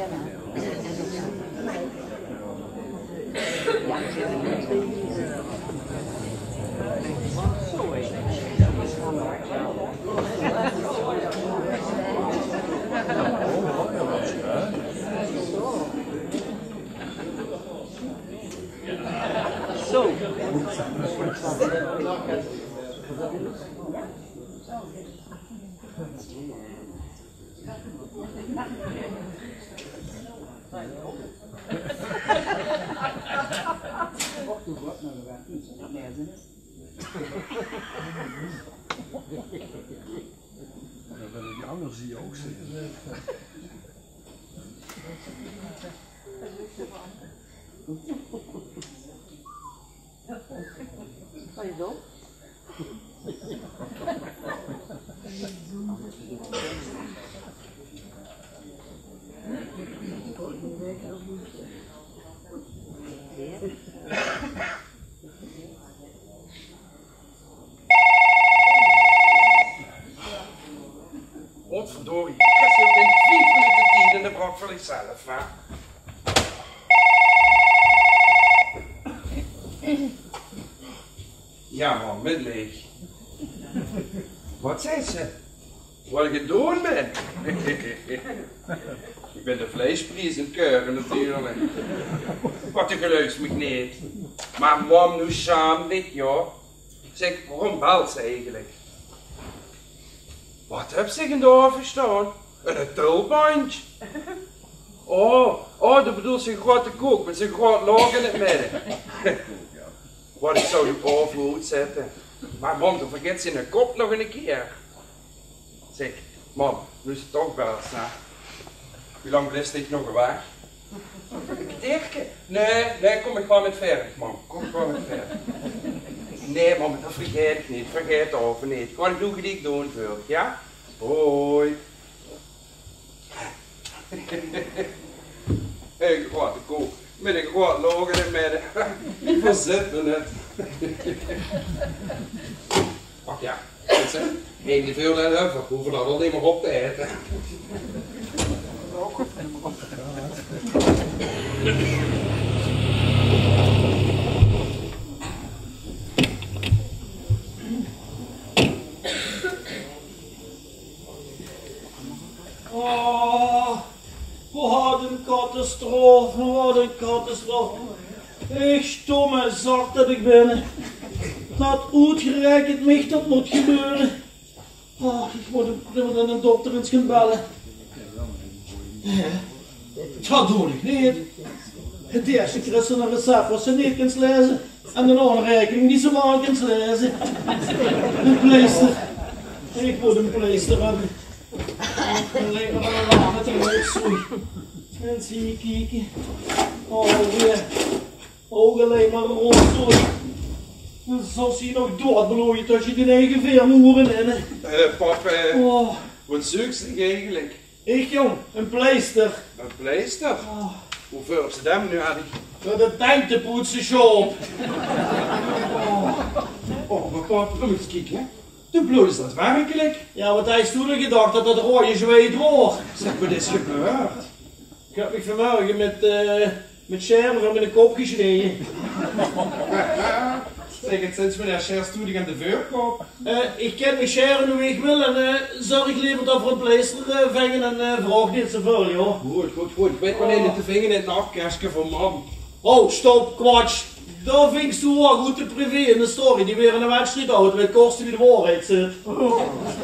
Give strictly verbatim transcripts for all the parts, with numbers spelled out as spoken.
Zo. Die ouders zie je ook zitten. Kan je zo? Godverdorie, ik heb ze ook in vijf minuten tien en de brok voor zichzelf, hè. Ja man, met leeg. Wat zei ze? Wat ik het doen ben? Ik ben de vleespries in het keuren natuurlijk. Wat een geluidsmagneet. Maar mam, nu schaamlijk, joh. Zeg, waarom belt ze eigenlijk? Wat heb ze gedaan verstaan? Een tulbandje. Oh, oh, dat bedoelt ze een grote koek met zijn groot loog in het midden. Wat ik zou de oven uitzetten. Maar mam, dan vergeet ze in de kop nog een keer. Zeg, mam, nu is het toch wel eens, hè? Hoe lang blijft dit nog weg? Een kwartiertje? Nee, nee, kom ik gewoon met verf, mam. Kom gewoon met verf. Nee, mam, dat vergeet ik niet. Vergeet de oven niet. Gewoon doen die ik doen wil, ja? Hoi. Een grote koek met een groot loog in het midden. Waar zitten het? Ach ja, één te veel en we hoeven dat alleen maar op te eten. Oh, wat een catastrofe, wat een catastrofe. Ik stomme zak dat ik ben. Dat uitgerekend mij dat moet gebeuren. Oh, ik moet een, een dokter eens gaan bellen. Ja, dat doe ik niet. Het eerste keer ze een recept wat ze niet kunt lezen. En de aanrekening die ze maar kunt lezen. Een pleister. Ik moet een pleister hebben. Alleen nog een laag met een roodzoei. En zie je kijken. Oh, weer. Ook alleen maar een roodzooi. Zo zie je nog doodbloeien als je die eigen veermoeren in. Eh, pap, eh, Oh. wat zoekt ze eigenlijk? Ik jong, een pleister. Een pleister? Oh. Hoeveel heb ze hem nu aan? Voor de tijdenpoetsen shop. Oh. Oh, maar pap, dan moet je kijken, hè? De bloed is dat werkelijk? Ja, wat hij is toen gedacht dat dat rode zweet was. Zeg, wat is gebeurd? Ik heb me vanmorgen met, uh, met schermen met een kop gesneden. Zeg, het sinds wanneer Cher studie aan de verkoop? Uh, ik ken mijn scheren hoe ik wil en uh, zorg ik liever dat voor een pleister uh, vangen en uh, vraag niet zoveel, joh. Goed, goed, goed. Ik weet wanneer oh. te vingen in het afkerstje van mam. Oh, stop, kwatsch. Daar vingst du wel goed te privé in de story. Die weer in een wedstrijd houdt met kosten wie de waarheid zit. Oh.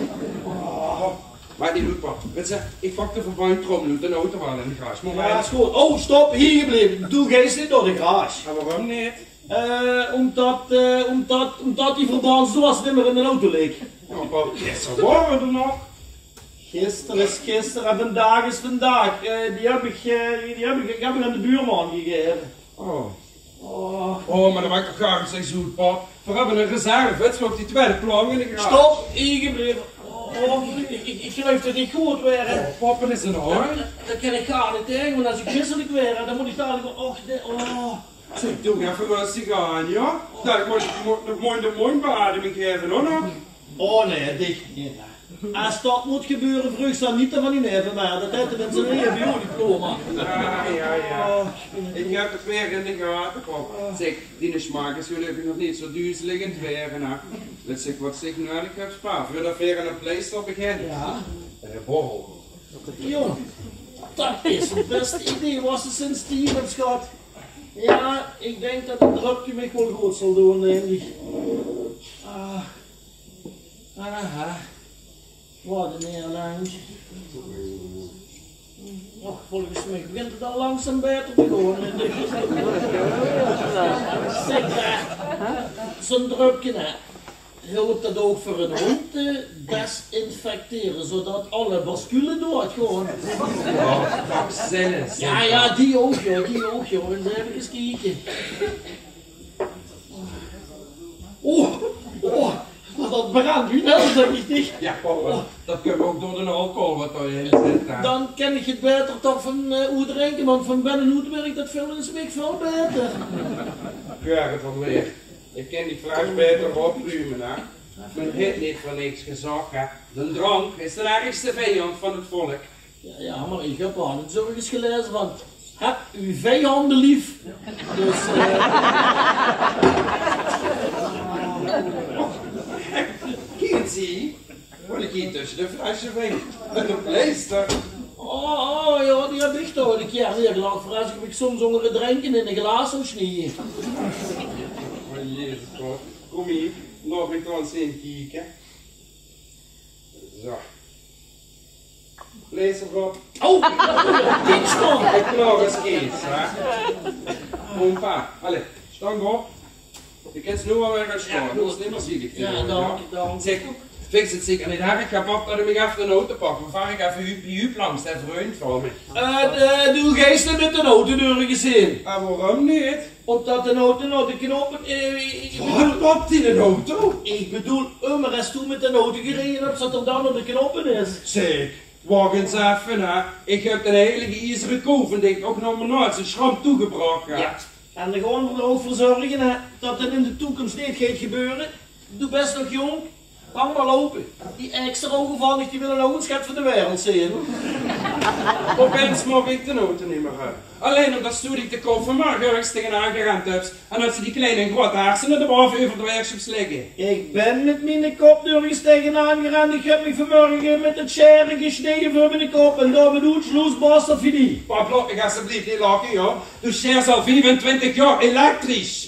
Maar die doet pap. Weet je, ik pak de verband trommel uit de auto wel in de garage. Maar ja, is goed. Oh, stop, hier gebleven. Doe geest niet door de garage. En waarom niet? Uh, omdat, uh, omdat, omdat die verbandsdoos niet meer in de auto leek. Ja, pap, gisteren waren we er nog. Gisteren is gisteren en vandaag is vandaag. Uh, die, heb ik, uh, die heb ik, ik heb ik aan de buurman gegeven. Oh. Oh. Oh, maar dan maak ik toch graag een seizoen, pap. We hebben een reserve, het is op die tweede plank in de garage. Stop, hier gebleven. Oh, ik, ik, ik geloof dat ik goed weer. Oh, papa is een hoor. Dat kan ik gar niet tegen, want als ik misselijk weer, dan moet ik dadelijk van, och, nee, oh. Zeg, doe even rustig aan, ja? Dat moet ik nog mooi de mondbeademing geven, hoor nog. Oh nee, dicht niet. Als dat moet gebeuren, vroeg ze dan niet van die neven, maar dat heeft in zijn E-B O-diploma. Ja, ja, ja. Ik heb het weer in de gaten gehad. Zeg, die smaak is gelukkig nog niet zo duizelig in het weer. Dus ik wat ik nodig heb spaar. Voordat we weer aan een pleister beginnen. Ja. Een borrel. Jong, dat is het beste idee was het sinds Stevens gehad. Ja, ik denk dat het drupje me wel goed zal doen, namelijk. Ah. Aha. Wat een Nederlands. Oh, volgens mij begint het al langzaam beter te gaan. Zo'n drupje, hè. Helpt dat ook voor een hond te desinfecteren, zodat alle basculen doodgaan? Ja, vaccinen. Ja, ja, die ook, joh, die ook, joh. Eens even kijken. Oh, oh, dat brandt u net, zeg ik niet. Ja, papa, dat kunnen we ook door de alcohol wat erin zit. Dan ken ik het beter toch van uh, hoe drinken, want van binnen hoe werkt dat veel in zijn veel beter. Ja, het van weer. Ik ken die vrouw beter opruimen, hè. Men heeft niet voor niks gezegd, hè. De drank is de ergste vijand van het volk. Ja, ja, maar ik heb aan het zorgens gelezen, want heb uw vijanden lief. Dus, Kijk, zie. Wat ik hier tussen de flessen vind. En de pleister. oh, oh, ja, die heb ik toch een keer neergelegd. Voor als ik soms onder het drinken in een glas zou snieën. Oh jezus God. Kom hier. Laat me toch eens in kijken. Zo. Lees erop. Oh, kijk staan. Ik nog eens iets, hè. Kom pa. Allee, stand op. Je kent nu wel weer gaan staan. Dat is niet meer zielig. Ja, dank, dank. Zeg, fix het zeker niet. Harry, ik ga pap dat ik even de auto pakken. Dan vaar ik even hup hup langs. Dat is vreemd voor me. Uh, doe gisteren met de autodeur gezien. En waarom niet? Omdat de auto nou de knoppen. Uh, ik bedoel, Wat pap in een auto? ik bedoel, Ummer is toen met de auto gereden hebt, zodat er dan op de knoppen is. Zeg, wacht eens even, hè. Ik heb een hele ijzeren koven die ik ook nog maar nooit zijn schram toegebracht heb. Ja. En er gewoon er ook voor zorgen hè, dat het in de toekomst niet gaat gebeuren. Doe best nog jong. Hang maar lopen. Die extra ongevallig die willen nog een schat van de wereld zien. Opeens mag ik de auto niet meer hebben. Alleen omdat studie ik de koffer maar ergens tegenaan gerend heb. En dat ze die kleine grote hersenen er boven over de werkshops liggen. Ik ben met mijn kop nergens tegenaan gerend. Ik heb me vanmorgen met het schere gesneden voor mijn kop. En daar bedoelt sloesbaas of je die. Pap, laat me alsjeblieft niet lachen, joh. De share is al vierentwintig jaar elektrisch.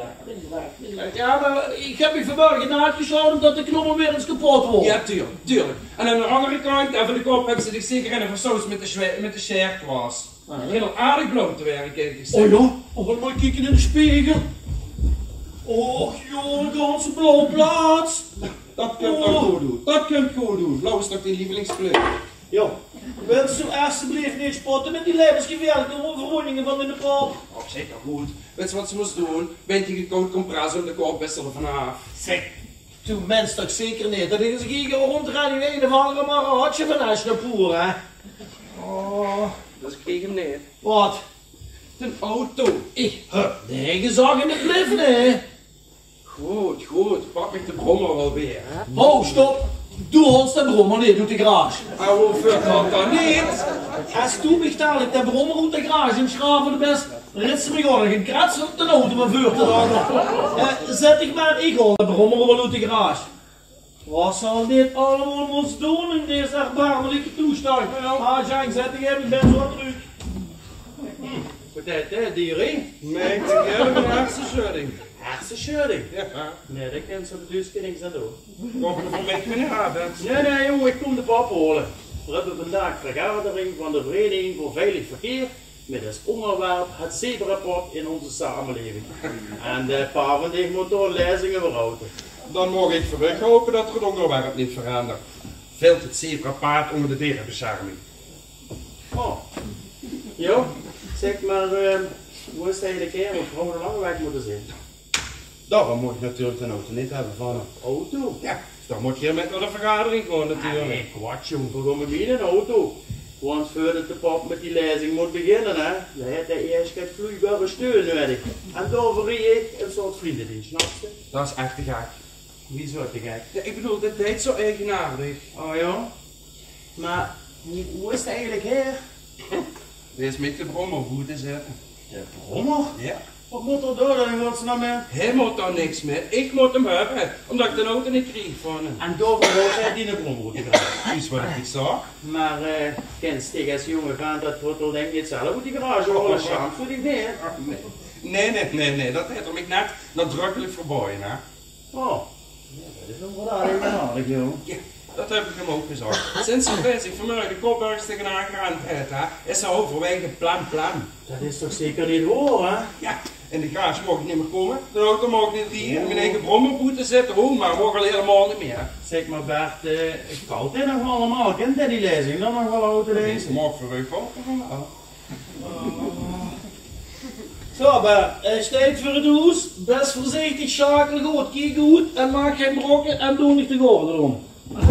Ja, maar ik heb me vanmorgen uitgesloten omdat de knoppen weer eens kapot worden. Ja, tuurlijk, tuurlijk. En aan de andere kant, van de kop hebben ze zich zeker in een versoos met de, met de share was. Heel aardig bloot te werken, ik zeg. Oh ja, oh, wat moet ik kijken in de spiegel. Och joh, een ganse blauwe plaats. Dat kunt oh. ook goed doen. Dat kunt goed doen. Blauw is toch die lievelingskleur? Ja, wilt u alsjeblieft niet spotten met die levensgevaarlijke verwondingen van in de kop? Oh, zeker goed. Weet je wat ze moest doen? Bent je gekocht compressor om de kop best wel vanaf. Zeg, toen mens toch zeker niet. Dat is een rondrijden in een of andere maar een hartje van huis naar poer, hè? Oh, dat kreeg hem niet. Wat? Een auto. Ik heb nee gezag in het leven, hè? Goed, goed. Pak ik de brommer wel weer, hè? Ho, stop! Doe ons de brommer niet, doe de garage. En hoeveel kan dat niet? Als toen betaal ik de brommer uit de garage en schraven de best. Ritsen me gewoon een krats op de auto mijn vuur te dragen. Uh, zet ik maar, ik haal de brommer wel uit de garage. Wat zal dit allemaal ons doen in deze erbarmelijke toestand? Ah, Jean, zet ik even, ik ben zo terug. Wat is dat, dieren? Nee, ik heb een hersenschudding. Hersenschudding? Ja. Nee, dat kan zo dus niks aan doen. Kom er voor mij meneer Habert. Nee, nee, joh, ik kom de pap holen. We hebben vandaag vergadering van de Vereniging voor Veilig Verkeer met als onderwerp het zebrapad in onze samenleving. En de pa van die moet door lezingen verhouden. Dan mag ik verweg hopen dat er het onderwerp niet verandert. Velt het zebrapaard onder de dierenbescherming. Oh. Jo, zeg maar, uh, hoe is het eigenlijk hier? Wat gewoon een lange weg moeten zijn. Daarom moet je natuurlijk een auto niet hebben van een Auto? Ja, dan moet je met naar de vergadering gewoon natuurlijk. Nee, kwart jong, we gaan met een auto. Want voordat de pap met die lezing moet beginnen, hè, dan heeft hij eerst geen vloeibare steun nodig. En daarvoor rijd ik een soort vriendendienst, snap je? Dat is echt te gek. Wie zo te gek? Ja, ik bedoel, dit deed zo eigenaardig. Oh ja? Maar hoe is het eigenlijk her? Dit is met de brommer goed te zetten. De brommer? Ja. Wat moet er door dan in godsnaam mee? Hij moet daar niks mee. Ik moet hem hebben, omdat ik de auto niet kreeg van hem. En daarvoor wordt hij die een brommer moeten krijgen. Is wat ik zag. Maar uh, kent tegen als jongen gaan dat Trottel denkt niet zelf uit die garage rollen staan voor die neer. Nee, nee, nee, nee, dat heeft hem ik net nadrukkelijk verboden, hè. Oh, ja, dat is nog wel aardig aardig, joh. Ja, dat heb ik hem ook gezegd. Sinds hij zich vanmorgen de kopbergs tegenaan gerend heeft, hè, is hij overwege plan plan. Dat is toch zeker niet waar, hè? Ja, in de garage mag ik niet meer komen, de auto mag niet rijden, mijn eigen brommer moeten zitten, oh, maar mag al helemaal niet meer. Zeg maar Bert, uh, kalt dit nog allemaal? Kent hij die lezing dan nog wel auto lezen? Mag voor u wel. Zo Bert, hij steekt voor het huis, best voorzichtig, schakel goed, kijk goed en maak geen brokken en doe niet de gordel om.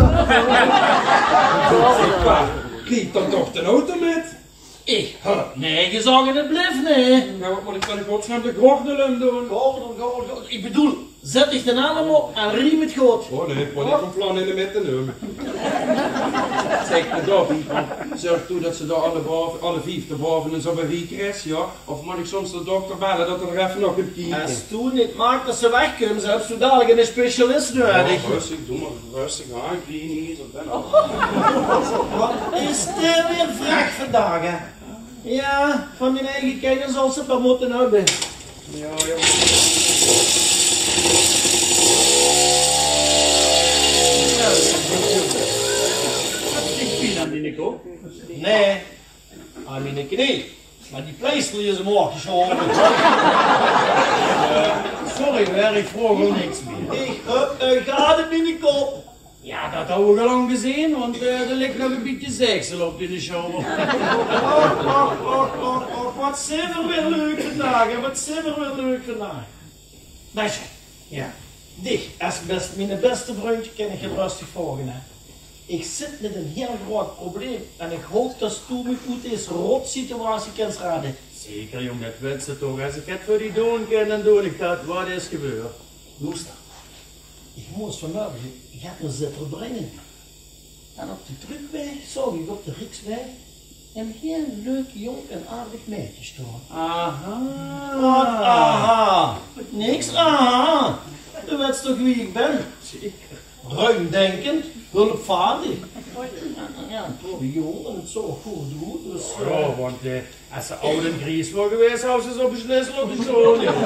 Kijk dan toch de auto met? Ik heb nee gezegd, het blijft nee. Nou, wat moet ik dan in godsnaam de gordel om doen? Gordel, gordel, gordel. Ik bedoel, zet dich de naam op en riem het goed. Oh nee, ik word niet van plan in de midden nemen. Zeg maar dat, zorg toe dat ze daar alle, boven, alle vijf erboven en zo bij wie is, ja? Of moet ik soms de dokter bellen dat er even nog een kijken? Als toen niet maakt dat ze wegkomen, ze hebben zo dadelijk een specialist nodig. Oh, rustig, doe maar rustig aan, ik zie niet op ben al. Wat is dit weer vraag vandaag, hè? Ja, van mijn eigen kinderen zal ze maar moeten hebben. Ja, ja. Ik vind aan die Nico. Nee, aan mijn knie. Maar die pleister is hem ook geschoren. Sorry, hoor, ik vroeg wel niks meer. Ik heb een gade in de kop. Ja, dat hebben we al lang gezien, want uh, er ligt nog een beetje zeeksel op in de show. Och, och, och, och, och, wat zijn we weer leuk vandaag, hè? Wat zijn we weer leuk vandaag. Meisje, Ja. dich, als best, mijn beste vriendje, kan ik je rustig volgen, hè. Ik zit met een heel groot probleem en ik hoop dat toen me uit deze rotsituatie kan raden. Zeker, jong, dat weet ze toch. Als ik het voor die doen kan, dan doe ik dat. Wat is gebeurd? Luister, ik moest vanmorgen gaat een zetter brengen. En op de terugweg zag ik op de Riksweg een heel leuk jong en aardig meisje staan. Aha. Wat aha? Niks aha. Je weet toch wie ik ben? Zeker. Ruimdenkend, hulpvaardig. Ja, een trouwe jongen en het zo goed doen. Dus, uh, Ja, want uh, als ze oud en gries waren geweest, hadden ze zo beslist op de school. ja,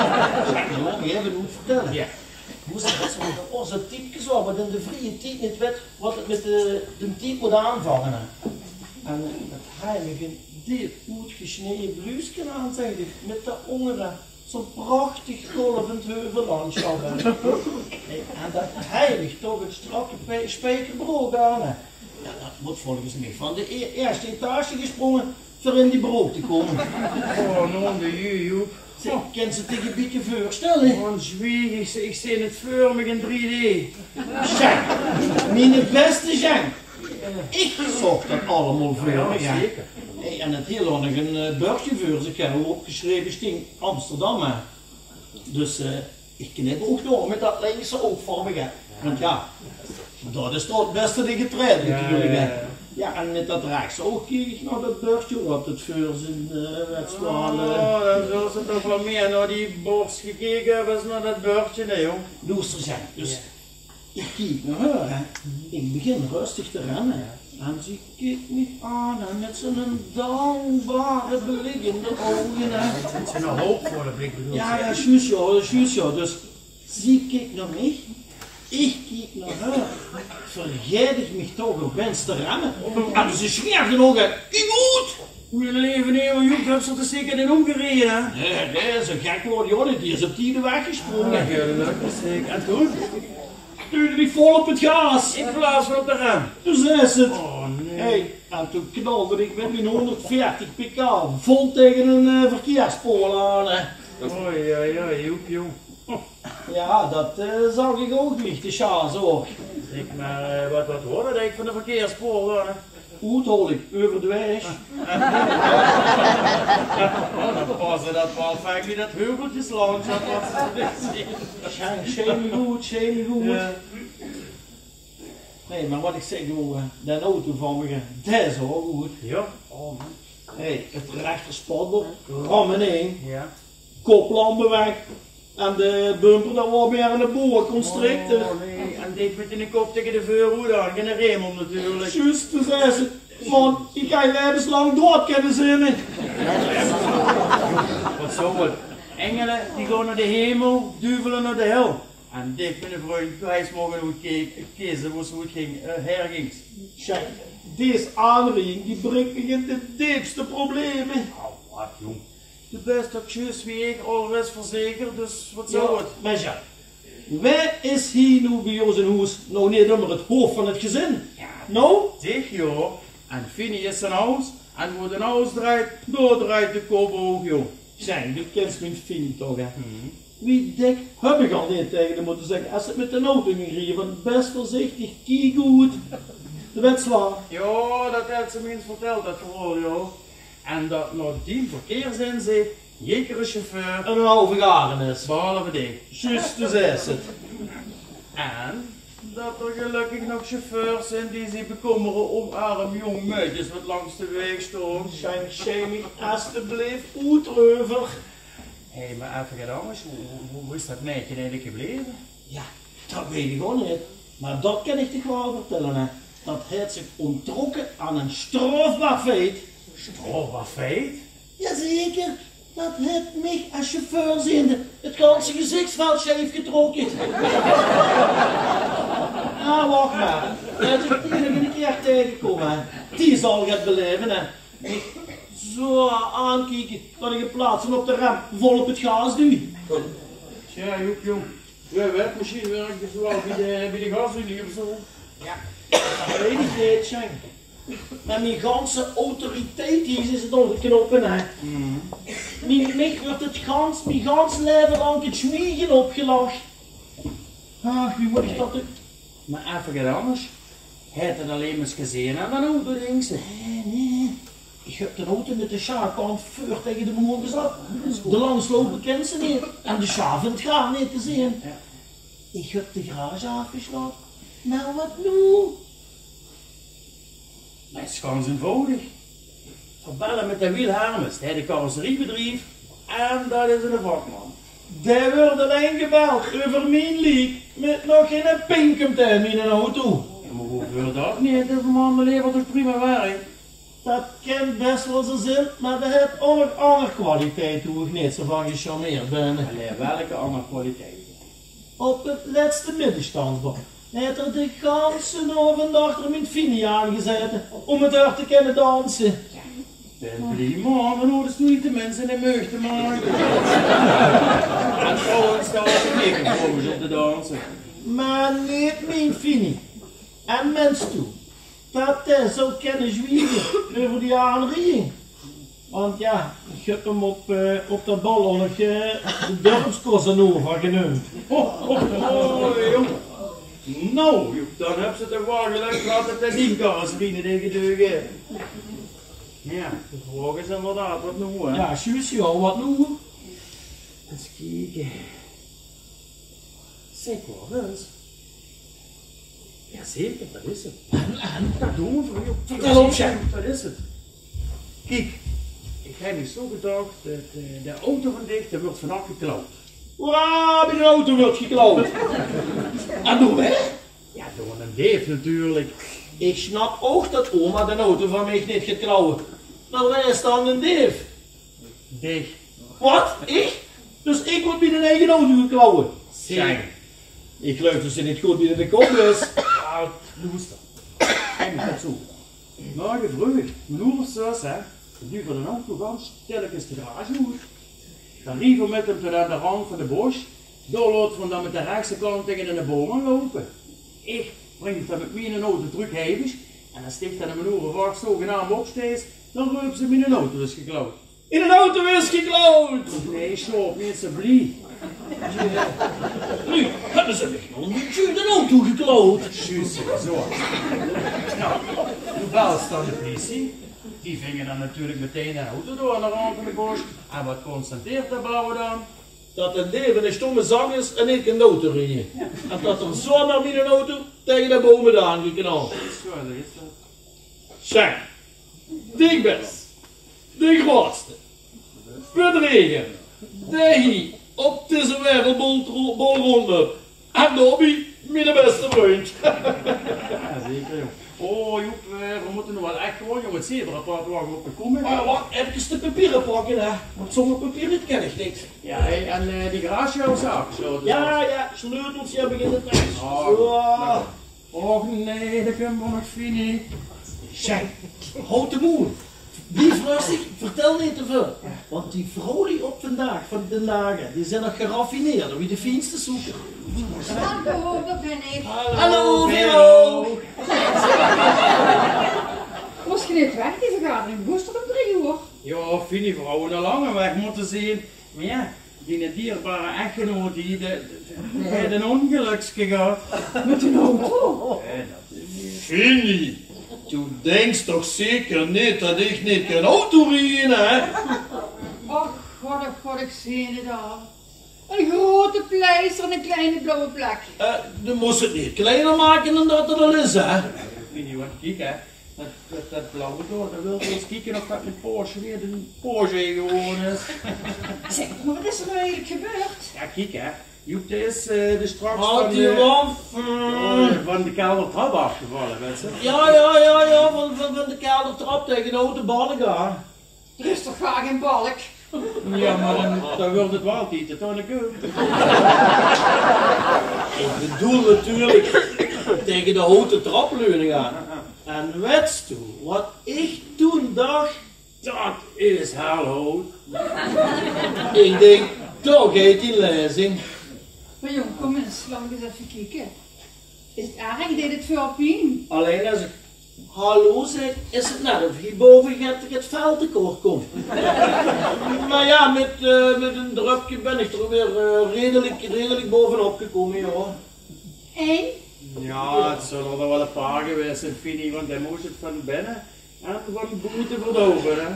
even moet vertellen. Ja. Ik moest het zo met onze typjes zo, maar in de vrije tijd niet weet wat het met de, de type moet aanvangen. Hè. En uh, dat heilige, dit uitgesneden bluesje aan, zeg ik, met de ongeren. Zo'n prachtig golvend heuvellandschap. Hè. En dat heilig toch het strakke pe- spijkerbroek aan. Hè. Ja, dat moet volgens mij van de e- eerste etage gesprongen voor in die broek te komen. Oh, non de Joep. Zeg, kan ze tegen een beetje voorstellen? Man, zwieg, ik, ik zie het voor me in drie D. Jean, mijn beste Jean. Ik zorg dat allemaal voor. Ja, Ja. zeker. Hey, en het heel nog een uh, burgje voor zich hebben opgeschreven sting Amsterdam. Hè. Dus uh, ik knip ook door met dat linkse oogvormige. Want ja, dat is toch het beste die getreden Ja, natuurlijk. Hè. ja, ja. Ja, en met dat rechtse oog kijk ik naar dat burgje wat het voor zijn uh, wedstrijden. Oh, dan zullen ze toch wel meer naar die borst gekeken hebben als naar dat beurtje, nee joh. Luister zijn. Dus ik kijk naar haar. Hè. Ik begin rustig te rennen. En ze kijkt me aan en met zijn dankbare blik in de ogen. Hè. Het is een hoopvolle blik bedoeld. Ja, ja, juist ja, juist ja. Dus ze kijkt naar mij. Ik kijk naar haar. Vergeet ik me toch op wens te rennen. En ze schreeuwt nog uit. Ik moet! Hoe je leven nemen, Joep, heb ze er zeker niet omgereden, hè? Nee, nee, zo gek wordt hij niet. Die is op tien weggesprongen. gelukkig zeker. En toen? Stuurde die vol op het gas. In plaats van op de rem. Dus is het. Oh nee. Hey, en toen knalde ik met mijn honderdveertig pk vol tegen een uh, verkeerspoor aan. Hè. Oei, oei, oei, Joep, jong. Ja, dat uh, zag ik ook niet, de chance ook. Zeg maar, uh, wat, wat hoorde ik van de verkeerspoor? hol ik over de weg. Dan passen dat wel vaak dat heuveltjesland zat wat ze zien. Scheen goed, scheen goed. Ja. Nee, maar wat ik zeg, jongen, de auto van me, dat is wel goed. Ja. Oh man. Hey, het rechter spot rammen in, Ja. koplampen weg. En de bumper, dat was weer aan de boer constricten. Oh nee, en dit met in de kop tegen de vuurhoed aan, geen rem om natuurlijk. Juist, toen zei ze, man, ik ga je levenslang dood kunnen zinnen. Wat zo het. Engelen die gaan naar de hemel, duivelen naar de hel. En dit met een vriend, wij mogen goed kiezen hoe het ging, uh, hergings. Kijk, deze aanrijding die brengt me in de diepste problemen. Oh, wat jong. De beste acties wie ik alweer verzekerd, dus wat zou het? Maar ja, wij is hier nu bij ons in huis nou niet onder het hoofd van het gezin? Ja. Nou? Zeg joh, en Finny is zijn huis, en hoe de huis draait, door draait de kop ook joh. Zijn, du kent mijn Finny toch hè? Hmm. Wie dik heb ik al niet tegen hem moeten zeggen, als het met de auto ging rijden, want best voorzichtig, kijk goed. Dat werd zwaar. Ja, dat heeft ze me eens verteld, dat verhaal joh. En dat nog die verkeerszin zit, jekere chauffeur, En een halve garen is. behalve dit. Juist, dus is het. En dat er gelukkig nog chauffeurs zijn die zich bekommeren om arm jong meisjes wat langs de weg staan. Zijn Shamie, alsjeblieft, oetreuver. Hé, hey, maar even get anders, hoe, hoe, hoe is dat meisje eigenlijk gebleven? Ja, dat weet ik gewoon niet. Maar dat kan ik je gewoon vertellen hè. Dat heeft zich ontrokken aan een strafbaar feit. Strafbaar feit? Jazeker, dat heeft mij als chauffeur zijnde het ganse gezichtsveld scheef getrokken. Ah, wacht maar. Dat is het enige een keer tegengekomen. Hè. Die zal je het beleven. Hè. Ik zo aankijken dat ik in plaats van op de rem vol op het gas duw. Tja, Joep, jong. Ja, werkmachine werkt dus wel bij de, bij de gasunie of zo. Ja, dat weet ik niet, Sjank. Met mijn ganse autoriteit hier is het onder de knoppen, hè. Mm. Mijn, mij wordt het gans, mijn gans leven lang het schmiegen opgelacht. Ach, wie moet ik dat doen? Maar even get anders. Hij had het alleen maar eens gezien aan de auto links. Nee, nee. Ik heb de auto met de schaafkant vuur tegen de muur gezet. De langslopen kent ze niet. En de schaaf in het graan niet te zien. Ja. Ik heb de garage afgesloten. Nou, wat nu? Dat is gewoon eenvoudig. Verbellen met de Wiel Hermes, hij de carrosseriebedrijf. En dat is een vakman. Daar wordt alleen gebeld over mijn leak. Met nog geen pinkumtuin in een auto. Ja, maar hoe wil dat niet? De man levert toch prima werk? Dat kent best wel zijn zin, maar dat heeft ook nog andere kwaliteit hoe ik niet zo van gecharmeerd ben. Allee, welke andere kwaliteiten? Op het laatste middenstandsbord heeft er de ganse avond achter mijn Fini aangezeten om het er te kunnen dansen. Ben blij man, dan hoorden ze niet de mensen in de meug te maken. En trouwens staan ze tegenkomen op de dansen. Maar niet mijn Fini. En mens toe, dat hij zo kunnen zwiegen over die aanrijding. Want ja, ik heb hem op, uh, op dat ballonnetje de dorpscosanova genoemd. Oh, oh, oh, jong. Nou, joh, dan heb ze toch wel gelijk gehad dat hij die carrosserine tegen deugen. Ja, de vraag is inderdaad wat nu hè? Ja, juist joh, wat nu? Eens kijken. Zeg wel eens. Jazeker, dat is het. En, en? Dat doen we voor jou. Vertel op, Jack. Dat is het. Kijk, ik heb me zo gedacht dat uh, de auto van dicht wordt vannacht geklauwd. Hoera, mijn auto wordt geklauwd. En doen wij? Ja, door een Dave natuurlijk. Ik snap ook dat oma de auto van mij niet gaat klauwen. Maar wij staan een dief. Dicht. Wat? Ik? Dus ik moet bij een eigen auto gaan klauwen? Zijn. Ik geloof dus niet goed wie de kop is. Ja, doe eens dat. Kijk eens dat zo. Nou, je vroeg, mijn ouders zoals hè, die van een auto gaan, stilletjes de garage uit. Dan rieven we met hem tot aan de rand van de bos. Daar laten we dan met de rechtse kant tegen de bomen lopen. Ik breng het dan met mij in een auto terug huis. En dan sticht dan in mijn oren wacht zogenaamd opsteeds. Dan roepen ze me in een auto is geklauwd. In een auto is geklauwd! Nee, slaap niet zo blij. Nu hebben ze mij nog een beetje de auto geklauwd. Juist, zo. Nou, nu belst dan de politie. Die vingen dan natuurlijk meteen een auto door naar rond in de bos. En wat constateert de bouwer dan? Dat het leven een stomme zang is en ik een auto rijden. En dat er zomaar met een auto tegen de bomen aangeknald. Zo, dat is dat. Zeg, die best, de grootste, bedreiger, de hier op deze wereldbol rondloopt. En Dobby, mijn beste vriend. Ja, zeker joh. Oh Joep, we moeten nog wel echt gewoon jongen het zebrapart wagen op de komen. Maar wacht, even de papieren pakken hè, want zonder papieren ken ik niks. Ja, hey, en uh, die garagehuis afgesloten. Ja, ja, sleuteltje heb ik in de tas. Oh, Zo. nou. Och nee, dat kunnen we nog vinden. Zeg, houd de moed. Die rustig, vertel niet te veel. Want die vrouw die op vandaag van de dagen, die zijn nog geraffineerd, wie de fienste zoeken. Hallo, daar ben ik. Hallo, Vero! Was je niet weg, die vergadering? Moest er om drie uur? Ja, vind die vrouwen al lang weg moeten zien. Maar ja, die dierbare echtgenoot die de, de, de, een ongeluksje gehad. Met een auto? Fini, du denkst toch zeker niet dat ik niet kan autorijden, hè? Och, god, god, ik zie het al. Een grote pleister en een kleine blauwe plek. Uh, dan moest het niet kleiner maken dan dat het al is, hè? Vind je wat kijk hè? Dat, dat, dat blauwe door, dan wil je eens kijken of dat met Porsche weer een Porsche gewoon is. Zeg, maar wat is er nou eigenlijk gebeurd? Ja, kijk hè. Joep, dit is uh, de straks Houd van die de, af. oh, van de keldertrap afgevallen, weet je. Ja, ja, ja, ja, van, van, van de keldertrap tegen de auto ballen gaan. Er is toch graag een balk? Ja, maar dan, dan wordt het wel niet, dat kan ik ook. Ik bedoel natuurlijk tegen de houten trapleuning aan. En weet je wat ik toen dacht? Dat is haalhout. Ik denk, toch heet die lezing. Maar jong, kom eens, laat me eens even kijken. Is het erg? Deed het veel pijn? Alleen als ik hallo zeg, is het net of hierboven het, het veld tekort komt. Maar ja, met, uh, met een drupje ben ik er weer uh, redelijk, redelijk bovenop gekomen, ja. En? Ja, het zullen er wel een paar geweest zijn, Fini, want hij moest het van binnen en van moeten verdoven, hè.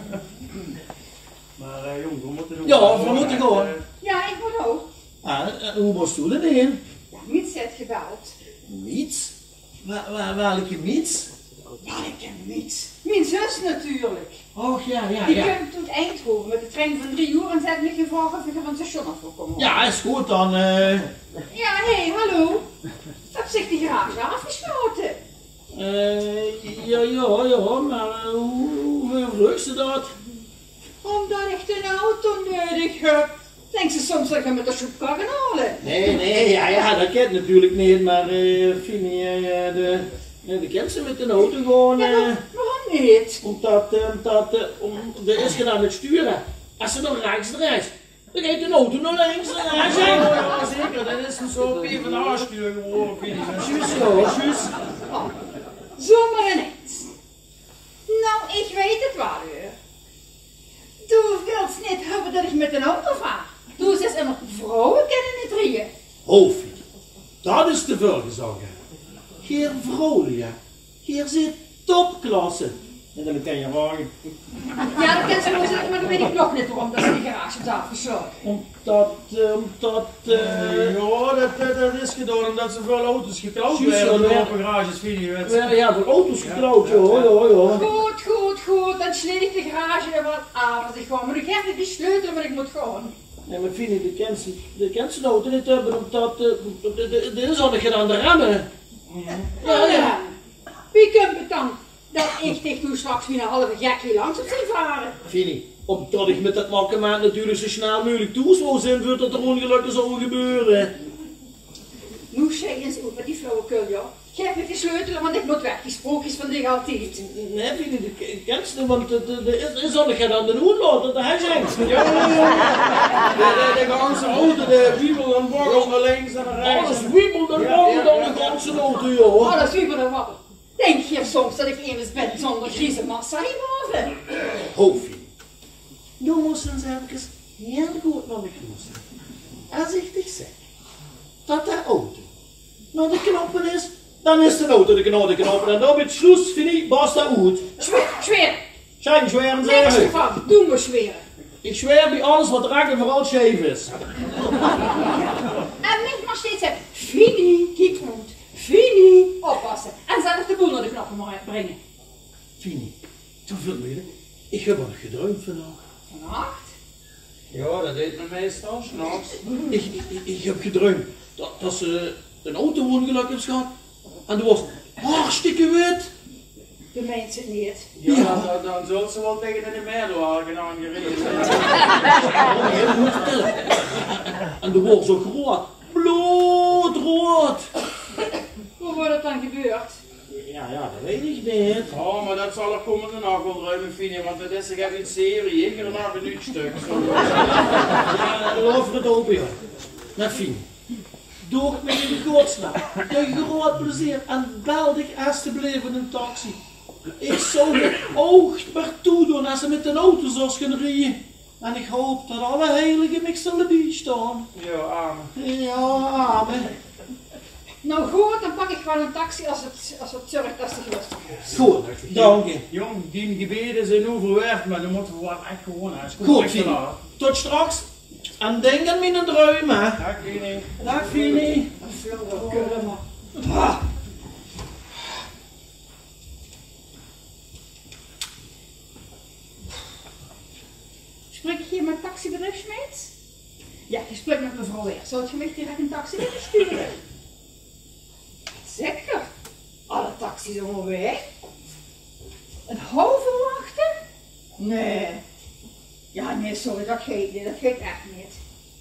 Maar uh, jong, we moeten nog... Ja, we moeten gewoon. Uh, Ja, ik moet ook. Ah, uh, hoe was toen het in? Ja, niets heeft gebeld. Niets? Waar, waar, welke niets? Welke niets? Mijn zus natuurlijk. Och ja, ja, Die ja. komt uit Eindhoven met de trein van drie uur en ze heeft me gevraagd of ik er van het station af wil komen. Ja, is goed dan. Uh, Ja, hé, hey, hallo. Heb zich die garage afgesloten? uh, ja, ja, ja, maar uh, hoe, hoe vroeg ze dat? Omdat ik een auto nodig heb. Denkt ze soms dat ik hem met de soepkar kan halen? Nee, nee, ja, ja, dat kent natuurlijk niet, maar uh, Fini, uh, de, uh, de kent ze met een auto gewoon. Ja, Uh, maar waarom niet? omdat, uh, omdat, uh, om, de is gedaan aan het sturen. Als ze nog rechts draait, dan gaat de auto naar links en rechts. ja, ja, zeker, dat is een soort P van de A-stuur geworden, Fini. Juist zo, juist. Oh, zomaar ineens. Nou, ik weet het wel, hoor. Du wilt niet hebben dat ik met een auto vaar. Du zegt immer, vrouwen kunnen niet rijden. Hoofdje, dat is te veel gezongen. Heer Vrolijk, hier zit topklasse. En dan kan je wagen. Ja, dat kan ze wel zeggen, maar dan weet ik nog niet waarom dat ze die garage heeft afgesloten. Omdat, uh, omdat, uh, Ja, dat, dat, dat is gedaan omdat ze veel auto's geklaut Juist, werden ja. door garages, Fini, weet je. we ja, de auto's geklauwd, ja, ja, ja. Goed, goed, goed. Dan sneed ik de garage er wat af als ik gewoon. Maar ik heb niet die sleutel, maar ik moet gewoon. Nee, maar Fini, de kent ze, de kent ze de auto niet hebben, omdat, uh, de, de, de, de is al niet aan de remmen. Ja, ja. Wie kunt het dan? Dat ik dich toen straks weer een halve gek hier langs op zie varen. Fini, omdat ik met dat makken maand natuurlijk zo snel mogelijk toe zou zijn, voordat er ongelukken zouden gebeuren. Nu zeg je eens over die flauwekul, joh. Geef me die sleutel, want ik moet weg. Die sprookjes van dich altijd. Nee, Fini, de kent ze, want de, de, de is, is al niet aan de hoed laten, dat hij zegt. Ja, ja, ja. De, de, de ganse auto, de wiebel en borrel naar links en naar rechts. Alles wiebelt en Ja, wabbelt ja, aan ja. de ganse auto, joh. Oh, dat is weer een wappel. Denk je soms dat ik eens ben zonder griezenmassa hierboven? Hoofdje, nu moesten ze even heel goed naar de knoes. Als ik dich zeg dat de auto naar de knoppen is, Dan is de auto de genade knopen en dan met Schluss, fini, basta uit. Schwer, schwer. Geen zweren Niks zeggen. ervan. Doe maar zweren. Ik zweer bij alles wat raakt en vooral scheef is. En niet maar steeds zeggen, Fini, kijk goed. Fini, oppassen. En zelf de boel naar de knoppen maar brengen. Fini, hoeveel meer? Ik heb wat gedroomd vandaag. Vannacht? Ja, dat deed me meestal s'nachts. Ik, ik, ik heb gedroomd dat, dat ze een auto-ongeluk heeft gehad. En dat was hartstikke wit. Je meent het niet. Ja, Dan, dan zult ze wel tegen de meerwagen aangereden zijn. Oh, heel goed vertellen. En dat was zo groot. Bloedrood. Hoe wordt het dan gebeurd? Ja, ja, dat weet ik niet. Oh, maar dat zal er komende nacht wel ruimen, Fini, want dat is echt een serie. Ik ga er nog een uur stuk. Ja, dan over het open, ja. Nou, fijn. Doe het me in godsnaam. Je groot plezier en bel dich alsjeblieft een taxi. Ik zou het oog maar toedoen als ze met een auto zou kunnen rijden. En ik hoop dat alle heiligen mij zullen bijstaan. Ja, amen. Ja, amen. Nou goed, dan pak ik gewoon een taxi als het, als het zorgt dat ze gerustig is. Goed, dank je. Jong, die gebeden zijn overwerkt, maar dan moeten we wat echt gewoon uit. Goed, Fini. Tot straks. En denk aan mijn dromen. Dag, Fini. Dag, Fini. Een flauwe kurma. Ah. Spreek je hier met taxibedrijf Smeets? Ja, je spreekt met mevrouw Weer. Zou je mij direct een taxi willen sturen? Zeker. Alle taxis onderweg. Een halve wachten? Nee. Ja, nee, sorry, dat geeft niet. Dat geeft echt niet.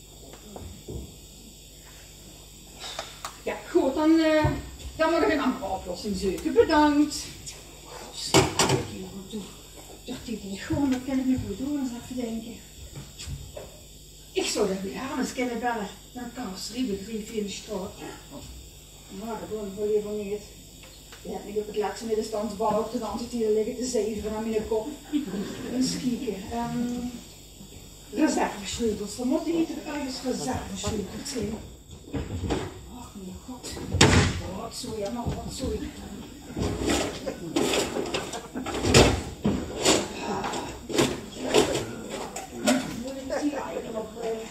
Ja, goed, dan, uh, dan moet ik een andere oplossing zoeken. Bedankt. Goh, hier goed toe. Dat die niet gewoon, dat kan ik niet goed doen, eens even denken. Ik zou dat weer aan eens kunnen bellen. Dan kan als Riebe drie vier in de straat. Maar dat doe ik wel liever niet. Ja, ik heb het laatste middenstandsbal op de dansen die er liggen te zeven aan mijn kop. Eens kijken. Um, reservesleutels, dan moet hier toch ergens reservesleutels zijn. Ach mijn god. Wat zo, ja, nog wat zo. Moet ik die eigenlijk opbrengen?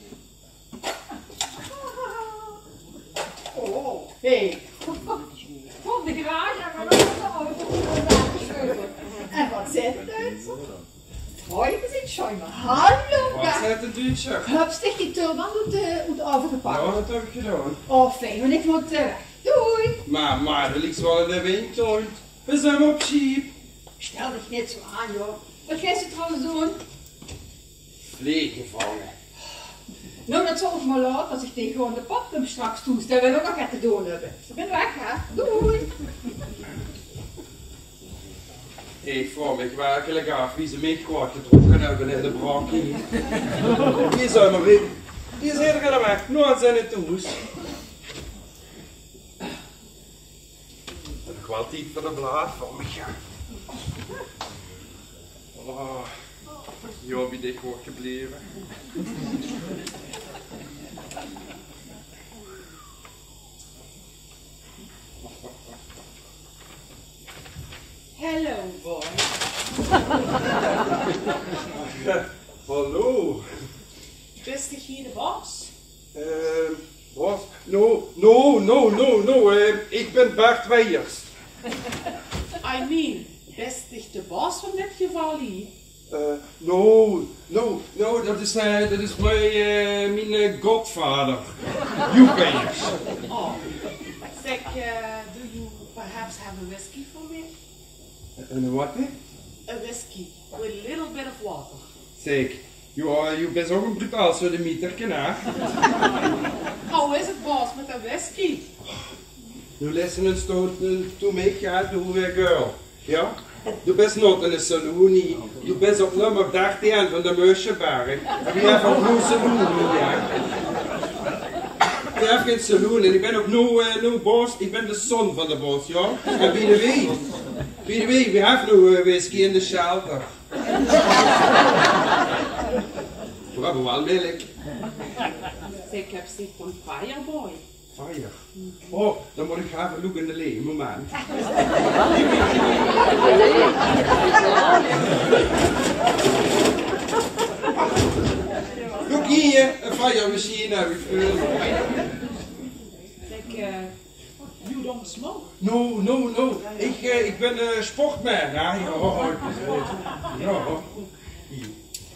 Oh, hé. Hey. Van de garage en dan de auto. En wat zit het uit? Hoi, we zijn schijnbaar. Hallo, Wat zit het Duitser? Hup, sticht die turban uit de, uit de oven gepakt. Ja, dat heb ik gedaan. Oh, fijn, want ik moet uh, weg. Doei. Maar, maar, er ligt wel in de wind, hoor. We zijn op scheep. Stel dich niet zo aan, joh. Wat ga je trouwens doen? Vliegen vangen. Nou, dat zal ik maar laten als ik tegen gewoon de pappen straks toestel. Dat wil ik ook nog te doen hebben. Ik ben weg, hè. Doei. Ik vraag me werkelijk af wie ze mij kwaad getrokken hebben in de brak hier. Die zijn maar weer. Die zijn er weg, nooit zijn het toes. Nog wel tijd voor de blaad van me. Oh, ja, wie dik wordt gebleven. Hello, boy. Hallo. Bist du hier de baas? Uh, wat? No, no, no, no, no. Uh, ik ben Bert Weijers. I mean, bist du de baas van dit geval hier? Uh, no, no, no, dat is, uh, dat is mijn, uh, mijn uh, godvader. Joep Weijers. Oh, zeg, uh, do you perhaps have a whiskey for me? En wat? A whiskey with a little bit of water. Zeg, je, je bent ook een brutaal sodemieter, hè? How is het, boss, met een whisky? Nu listen eens to, to me, ja, to a girl. Ja? Je bent not in een saloon, je bent op nummer dertien van de Meusjeberg. En we hebben ook een saloon, ja. Ik heb geen saloon en ik ben ook nu, uh, nu boss, ik ben de zoon van de boss, ja? En wie de wie? Wie de wie, we hebben nu uh, whisky in de shelter. We hebben wel melk. Ik heb zich van Fireboy. Fire. Oh, dan moet ik gaan even look in de leeg, moment. Look hier, een firemachine heb ik veel. Like, uh, you don't smoke? No, no, no. Ik, uh, ik ben uh, sportman. Ja, ja, ja. Hier.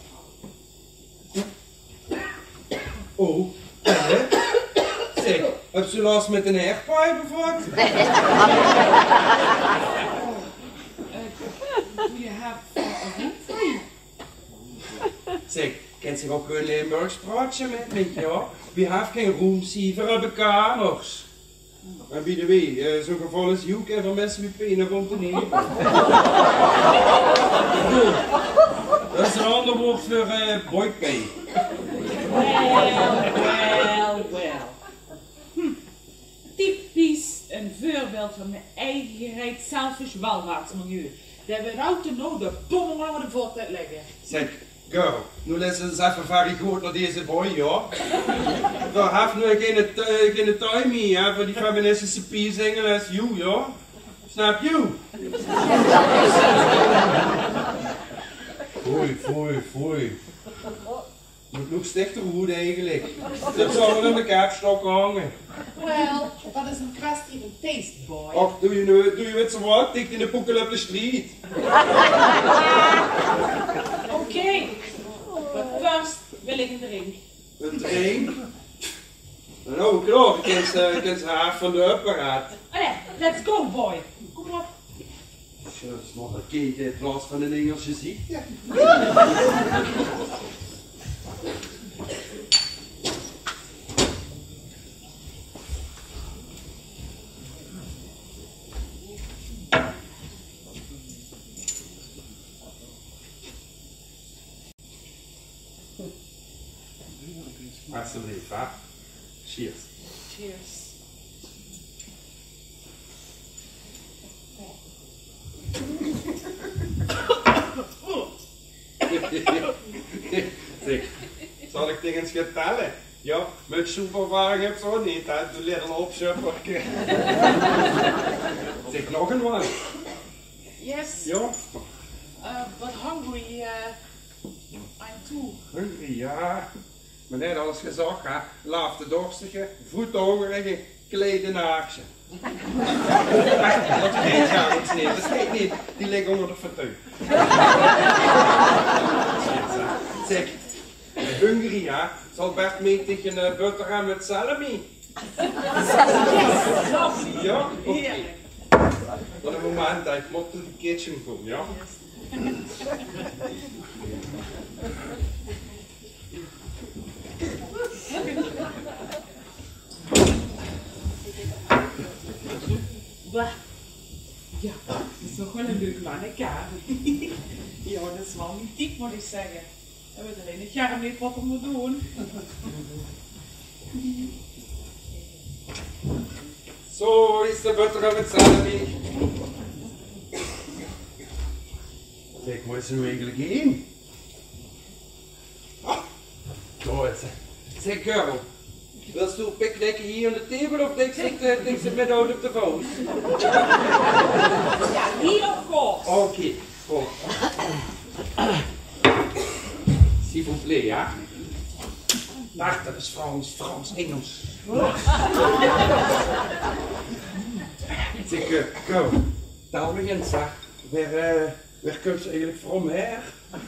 Oh, hè? Zeg, heb ze last met een hairpijp of wat? Uh, do you have uh, a room for you? Zeg, kent zich ook een Limburgs praatje met me, ja? We hebben geen roomsie, we hebben kamers. En wie de weet, uh, zo'n geval is ook even mensen met penen rond de nemen. Dat is een ander woord voor uh, boypay. Wel, wel, wel. Hm. Typisch een voorbeeld van mijn eigen gereid selfish welvaartsmilieu. Dat we ruimte nog de pommel aan de voet leggen. Zeg, girl, nu luister eens even very goed naar deze boy, ja? Daar heeft nu geen, uh, geen timing, hè, voor die feministische piezingen als you, ja? Snap you? Foei, foei, foei. Moet nog stichter hoeden eigenlijk. Dat zou wel in de kapstok hangen. Well, dat is een kwestie van taste, boy. Och, doe je nu, doe je het zo wat? Dicht in de poekel op de street. Oké, okay. But first wil ik een drink. Een drink? Nou, klaar, ik ken ze, ik ken ze haar van de apparaat. Allee, let's go, boy. Kom op. Tja, dat is nog een kindje in plaats van een Engelse ziekte. Alsjeblieft, hè? Cheers. Cheers. Zeg, zal ik tegen eens vertellen? Ja, met soeperwagen heb zo niet, hè? De little opshopper. Zeg, nog een man. Yes. Ja? Uh, but hungry, uh, I'm too. Hungry, ja. Maar net alles gezegd, hè? Laaf de dorstige, voethongerige, kleden naakse. Dat steekt ja iets niet, dat steekt niet. Die liggen onder de fauteuil. Zeg, hungry, ja? Zal best mee tegen een boterham met salami. Ja? Oké. Okay. Dan een moment dat ik moet in de kitchen komen, ja? Bah. Ja, dat is nog wel een leuk mannenkamer. Ja, dat is wel niet diep, moet ik zeggen. En we er in het jaar niet wat we moeten doen. Zo is de boterham met salami. Zeg, waar is er nu eigenlijk heen? Ah, daar is ze. Zeg, girl. Wil je picknicken hier aan de tafel of denk je uh, het met oud op de voet? Ja, hier of course. Oké, okay, goed. S'il vous plaît, ja? Wacht, dat is Frans, Frans, Engels. Zeg, uh, go. Tel me eens, zeg. Waar, uh, waar komt ze eigenlijk van her?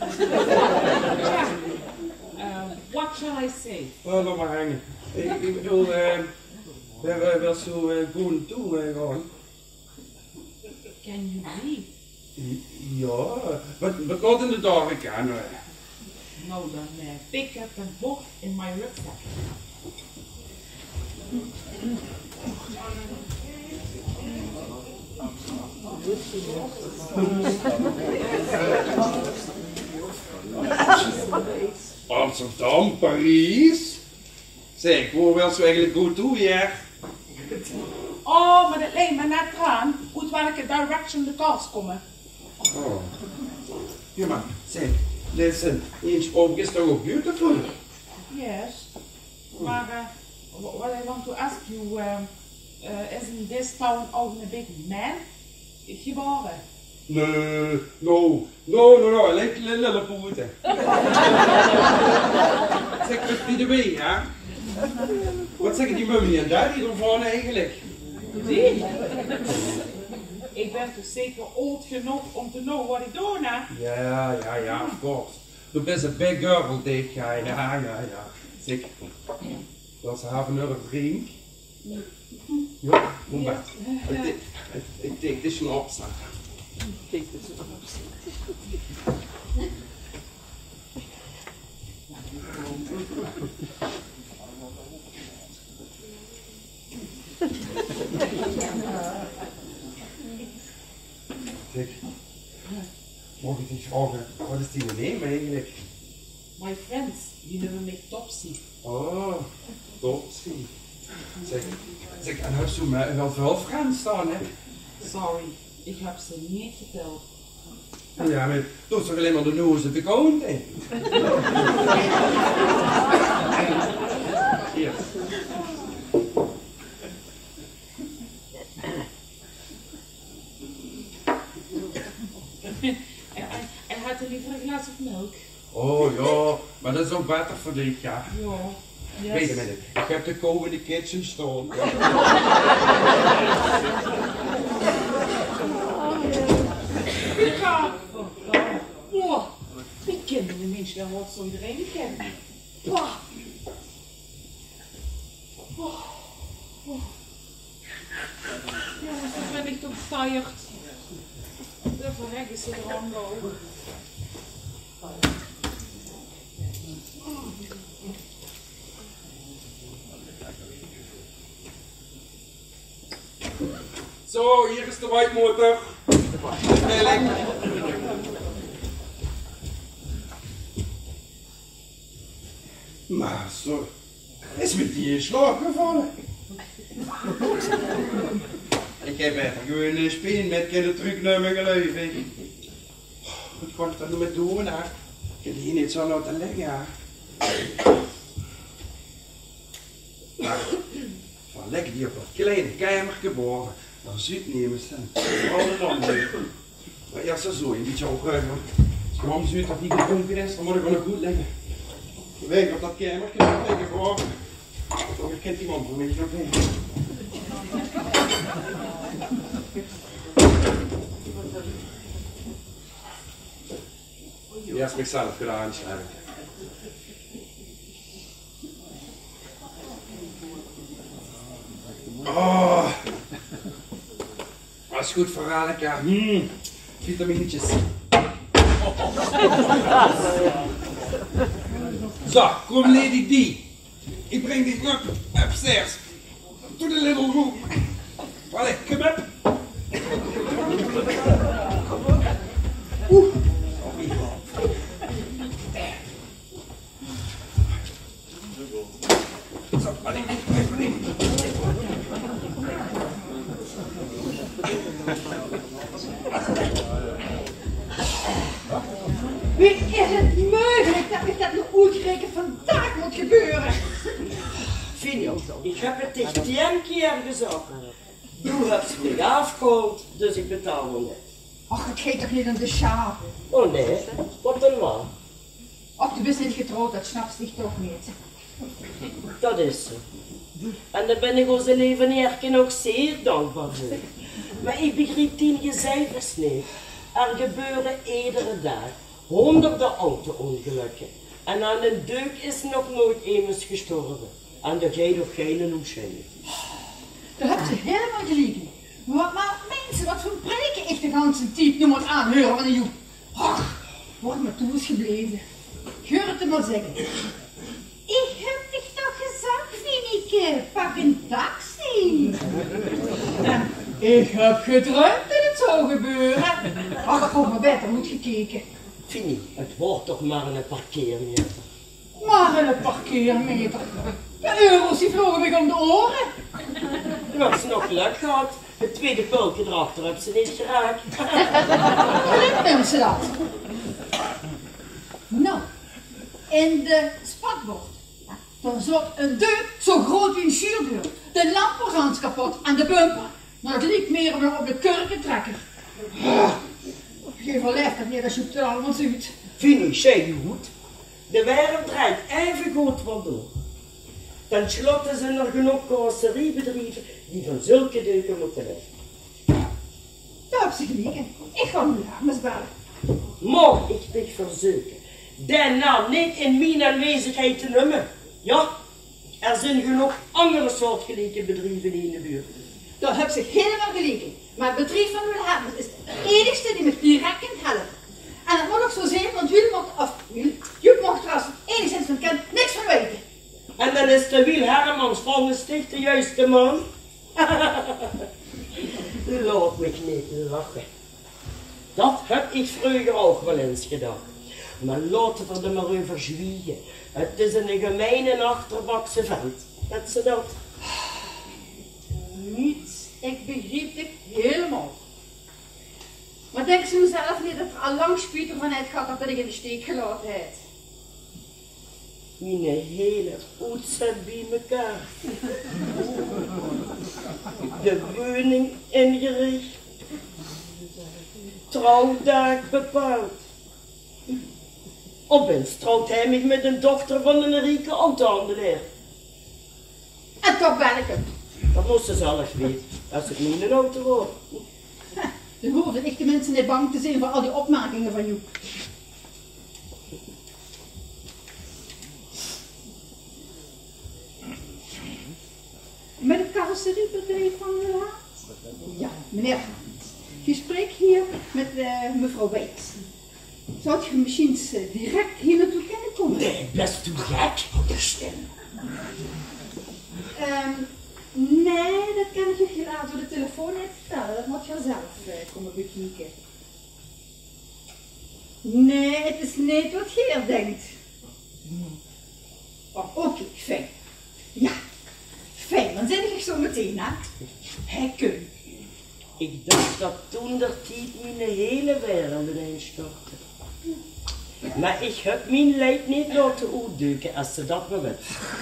Uh, what shall I say? Oh, laat maar hangen. Ik, ik bedoel, uh, waar uh, wil zo uh, gewoon toe uh, gaan? Can you leave? Ja, but, but not in the dark again. Uh. Nou, dan uh, pick up and book in my rucksack. Amsterdam, Parijs? Zeg, waar wil ze eigenlijk goed toe hier? Oh, maar dat lijkt me net aan uit welke direction de cars komen. Oh. Ja, maar zeg, listen, each sprook is toch ook beautiful? Yes. Maar uh, what I want to ask you, um, uh, is in this town ook een big man geboren? Nee, no, no, no, no, alleen een lillepoeten. Zeg, wat wie de wee, hè? Wat zeggen die mummy en daddy ervan eigenlijk? Die? Ik ben toch zeker oud genoeg om te know what ik doe, hè? Ja, ja, ja, of course. Du bist een big girl, dit ja, ja, ja, ja. Zeg, wil ze hebben een drink? Ja, kom maar. Ik denk, dit is een opzet. Ik denk, dit is een opzet. Zeg, mag ik iets vragen? Wat is die naam eigenlijk? My friends, die noemen mij Topsy. Oh, Topsy. Zeg, zeg, en heb je mij wel veel vrienden staan, hè? Sorry, ik heb ze niet verteld. Ja, maar dat is toch alleen maar de noze op de kont, hè? Hier. En had er liever een glas of melk? Oh ja, maar dat is ook beter voor dit, ja. Ja. Yes. Wait a minute, ik heb de kou in de kitchen staan. Ja. Oh, ik ken de mensen, dat wordt zo iedereen kennen. Oh. Oh. Oh. Jongens, ik ben echt op tired. De verrekken ze er allemaal. Zo, hier is de whitemotor. Melk. Maar zo, is met die in slaap gevallen. Ik heb echt gewoon een spin met geen trucnummer geleverd. Wat kan ik dan met doen, hè? Ik heb die niet zo laten liggen, hè? Van lekker die op dat kleine kamer geboren. Dan zit nemen ze alle landen. Maar ja, zo zo, een beetje opruimen. Als mam ziet dat niet gedronken is, dan moet ik wel nog goed liggen. Weg op dat kamer, kan ik liggen geboren. Dan kent die man voor mij nog heen. Eerst mezelf gedaan, schrijven. Oh, dat is goed voor Anneke. Hmm, vitamintjes. Zo, kom Lady D. Ik breng die knop upstairs. To the little room. Allee, kom op. Oeh. Zo, allee, allee. Wie is het mogelijk dat ik dat nog uitgerekend vandaag moet gebeuren? Fini, ik heb het tegen tien keer gezegd. Du hebt me afgekocht, dus ik betaal nog niet. Ach, ik geef toch niet aan de schaap? Oh nee, wat dan wel? Ach, du bist niet getrouwd, dat snapt zich toch niet. Dat is zo. En daar ben ik onze leven eerlijk ook zeer dankbaar voor. Maar ik begrijp die cijfers niet. Er gebeuren iedere dag honderden auto-ongelukken. En aan een deuk is nog nooit iemand gestorven. En dat gaat ook geen omschrijving. Daar heb je helemaal gelijk in. Maar, maar mensen, wat voor preken ik de hele tijd nog moet aanhoren van een joep. Ach, word me toe eens gebleven. Ik hoor het maar zeggen. Ik heb dich toch gezegd, Wieneke, pak een taxi. Ik heb gedroomd dat het zou gebeuren. Ach, ik had me beter moet gekeken. Fini, het wordt toch maar een parkeermeter. Maar een parkeermeter. De euro's die vlogen me om de oren. Je hebt ze nog geluk gehad. Het tweede pulkje erachter heb ze niet geraakt. Hoe noemen ze dat? Nou, in de spatbord Dan zat een deur zo groot wie een schuurdeur. De lampen gaan kapot en de bumper. Maar het liep meer dan op de kurkentrekker. Geen verleefd dat niet, dat zoekt er allemaal uit. Financieel goed. De wereld draait even goed wel door. Ten slotte zijn er genoeg carrosseriebedrijven die van zulke deuken moeten weg. Daar heb ze gelijk in. Ik ga nu Hermes bellen. Maar ik wil verzoeken, daarna niet in mijn aanwezigheid te noemen. Ja, er zijn genoeg andere soortgelijke bedrijven in de buurt. Daar heb ze helemaal gelijk in. Maar het bedrijf van Wil Hermes is de enigste die me direct kan helpen. En het moet ook zo zijn, want jullie mocht, of jullie, jullie mocht trouwens enigszins van kent niks van weten. En dan is de Wil Hermans van de sticht de juiste man. Laat me niet lachen. Dat heb ik vroeger ook wel eens gedaan. Maar laten we er maar over zwiegen. Het is een gemeene achterbakse vent. Dat ze dat. Niets, ik begreep het helemaal. Maar denk ze zelf niet dat er al lang spijt van het gaat dat ik in de steek gelaten heb? Mijn hele goed zit bij elkaar. De woning ingericht. Trouwdag bepaald. Opeens trouwt hij mij met een dochter van een rijke ambtenaar. En toch ben ik hem. Dat moest ze zelf weten, als het niet een auto wordt. Dan hoefden ik de mensen niet bang te zijn voor al die opmerkingen van jou. Met het carrosseriebedrijf van uh, ja, meneer. Je spreekt hier met uh, mevrouw Weits. Zou je misschien uh, direct hier naartoe kunnen komen? Nee, best toe gek. De stem. Um, nee, dat kan ik je helaas door de telefoon niet vertellen. Dat moet je zelf uh, komen bekijken. Nee, het is niet wat je er denkt. Oh, oké, okay, fijn. Ja, fijn. Dan zit ik zo meteen, hè. Hij kunt. Ik dacht dat toen dat tijd mijn hele wereld ineens stortte. Maar ik heb mijn leid niet laten uitduiken als ze dat me weet.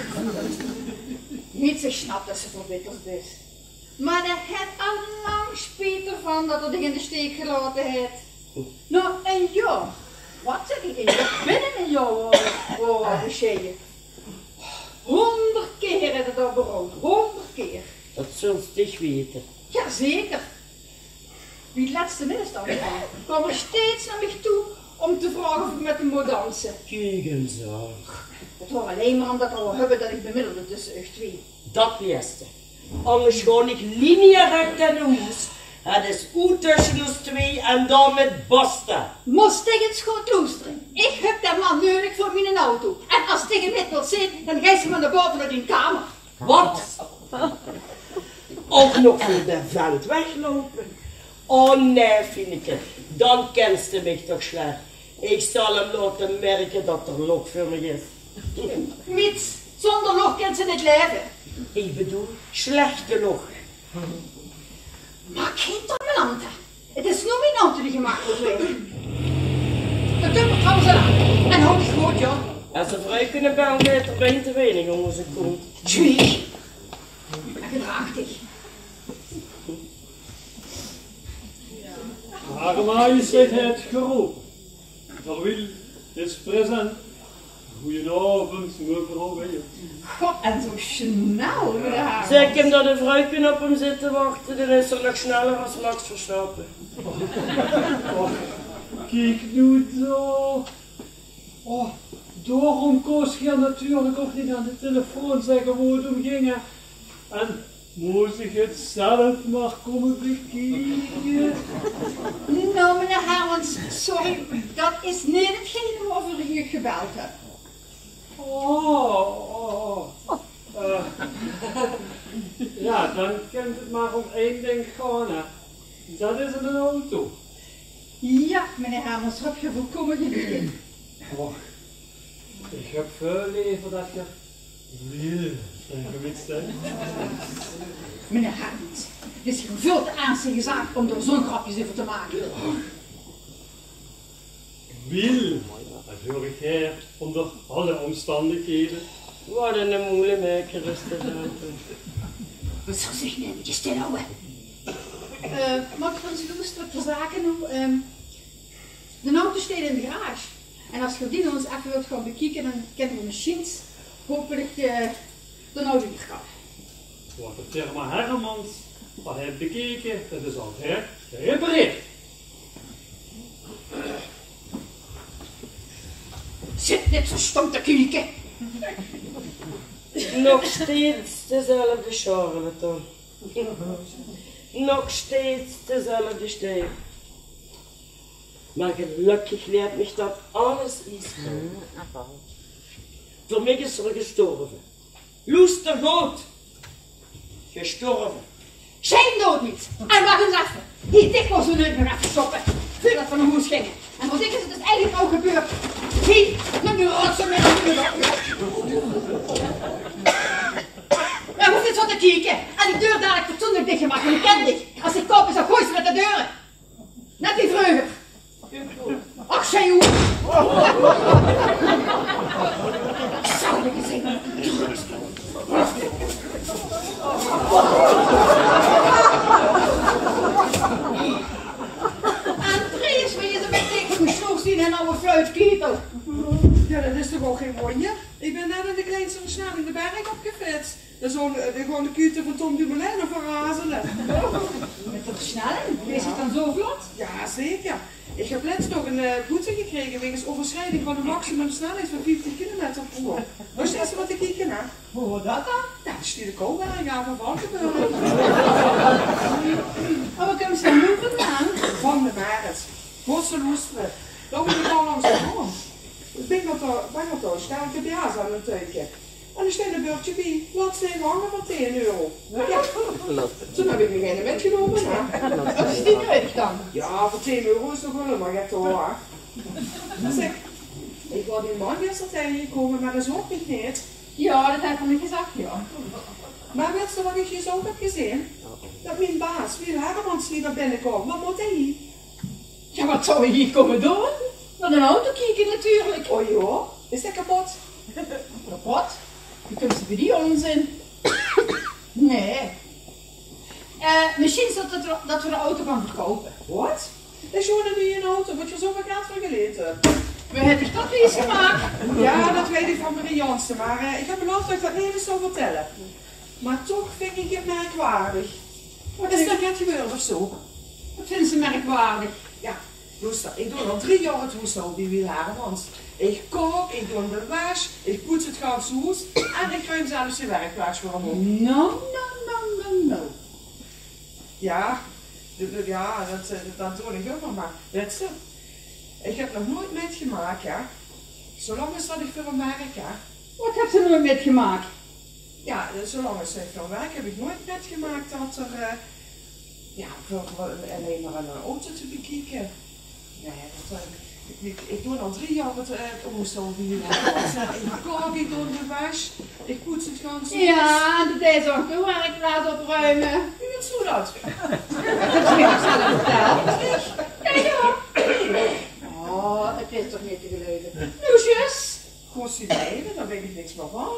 Niet zo snap dat ze verbitterd is. Maar daar heeft al lang spijt ervan dat hij in de steek gelaten heeft. Nou, een jaar. Wat zeg ik in je? Binnen een jaar hoor je. Honderd keer heeft het al beroemd. Honderd keer. Dat zult je weten. Jazeker. Wie het laatste misstand kwam er steeds naar mij toe om te vragen of ik met hem moet dansen. Kuigenzorg. Het was alleen maar omdat we al hebben dat ik bemiddelde tussen u twee. Dat eerste. Anders gewoon ik lineair in de hoes. Het is uit tussen ons twee en dan met basta. Moest ik het goed luisteren. Ik heb dat man nodig voor mijn auto. En als tegen mij wil zien, dan ga ze me naar boven naar die kamer. Wat? Ook nog voor de vent weglopen. Oh nee, Fineke, dan kent ze mij toch slecht. Ik zal hem laten merken dat er lok voor me is. Niets, zonder lok kan ze niet leven. Ik bedoel, slechte lok. Maar geen dominante. Het is nu mijn auto die gemaakt wordt worden. De dumper gaan ze aan. En houd je goed, joh. Als ze vrij kunnen bellen, heeft er bijna te weinig om onze kont. Tjie. En gedraag dich. Hare Majesteit heeft geroepen. Der Wil is present. Goedenavond, mevrouw Weijers. God, en zo snel met de haar. Zeg hem dat de vrouw op hem zit te wachten, dan is er nog sneller als Max Verstappen. Oh, kijk nu zo. Oh, daarom koos je natuurlijk ook niet aan de telefoon zeggen hoe het om ging. En moest ik het zelf maar komen bekijken. Nou, meneer Hermans, sorry, dat is niet hetgene waarover ik u gebeld heb. Oh, oh, oh. Uh, ja, dan kan het maar om één ding gaan, hè. Dat is een auto. Ja, meneer Hermans, heb je volkomen gelijk. Oh, ik heb veel liever dat je wil gewist hebt. Meneer Hermans, het is hier veel te ernstige zaak om er zo'n grapjes over te maken. Wil, dat hoor ik her onder alle omstandigheden. Wat een moeilijke maker is dat dan. Wat zou zich nou met je stil houden? Uh, mag ik ons Loes wat voor zaken doen? Um, de auto staat in de garage. En als je die ons even wilt gaan bekijken, dan kennen we machines. Hopelijk uh, de auto niet gaan. Wat de firma Hermans wat heeft bekeken, dat is al her gerepareerd. Zit net zo stom te kijken. Nog steeds dezelfde charlatan. Nog steeds dezelfde stijl. Maar gelukkig leert mich dat alles is. Voor mij is er gestorven. Loes de Goot. Gestorven. Geen dood niet. En wacht eens even. Die dik was er nooit meer even stoppen. Voordat we naar huis gingen. En wat ik is het dus eigenlijk ook gebeurd. Hé, dan nu rotsen met de deur. En hoef je zo te kijken. En die deur dadelijk fatsoenlijk dichtgemaakt, want ik ken dich. Als ik koop is, dan gooi ze met de deuren. Net die vreugde. Ach, zei hoe. Zou ik eens even Andries, wil je ze met dik gesnoeg zien en oude fluitkietel? Ja, dat is toch ook geen wonder? Ik ben net in de kleinste versnelling de berg opgefitst. Dat is gewoon de kuiten van Tom Dumoulin of van Razelen. Met de versnelling? Is het dan zo vlot? Ja, zeker. Ik heb laatst nog een uh, boete gekregen wegens overschrijding van de maximumsnelheid van vijftig kilometer per uur. Dus dat is wat ik hier naar. Hoe hoort dat dan? Ja, dat stuurde ik ook aan van Valkenburg. Maar wat kunnen ze dan doen vandaan? Van de Marit. Gosse loesteren. Dan moet ik gewoon langs de grond. Ik ben op thuis, sta ik de baas aan het teuken. En er staat een beeldje bij. Laat ze even hangen voor tien euro. Ja. Toen heb ik me geen metgenomen. Wat is die nodig dan? Ja, voor tien euro is toch wel maar echt hoor. Zeg, ik wou die man gisteren tegengekomen, maar dat is ook niet. Ja, dat heb ik niet gezegd, ja. Maar weet je wat ik je zo heb gezien? Dat mijn baas, Wiel Hermans, niet naar binnen komt. Wat moet hij hier? Ja, wat zou je hier komen doen? Naar een auto kijken natuurlijk. Oh joh, is dat kapot? Kapot? Je kunt ze bij die onzin. Nee. Uh, misschien is dat, dat we de auto gaan verkopen. Wat? Dat is gewoon een nieuwe auto, wat je zoveel geld voor geleerd hebt. We hebben dat eens gemaakt. Ja, dat weet ik van Marie Jansen, maar uh, ik heb beloofd dat ik dat even zou vertellen. Maar toch vind ik het merkwaardig. Wat is er net gebeurd of zo? Wat vinden ze merkwaardig? Ja, luister, ik doe al drie jaar het hoestel bij Wiel Hermans. Ik kook, ik doe de was, ik poets het ganse huis en ik ruim zelfs de werkplaats voor hem op. No, no, no, no, no. Ja, ja, dat, dat doe ik ook nog maar. Weet je, ik heb nog nooit metgemaakt, ja. Zolang is dat ik voor hem werk, ja. Wat heb ze nooit metgemaakt? Ja, zolang als ik voor werk heb ik nooit metgemaakt dat er, uh, ja, voor, voor alleen maar een auto te bekijken. Nee, dat, uh, ik, ik, ik doe al drie jaar het, uh, het omstel bij jullie. Ik kook, ik doe de was, ik poets het ganse. Ja, de deze ook de werkplaats opruimen. Wie weet zo dat? Dat heb je me zelf verteld. Ja, ja. Oh, het is toch niet te geloven. Loesjes! Gossie leven, daar weet ik niks meer van.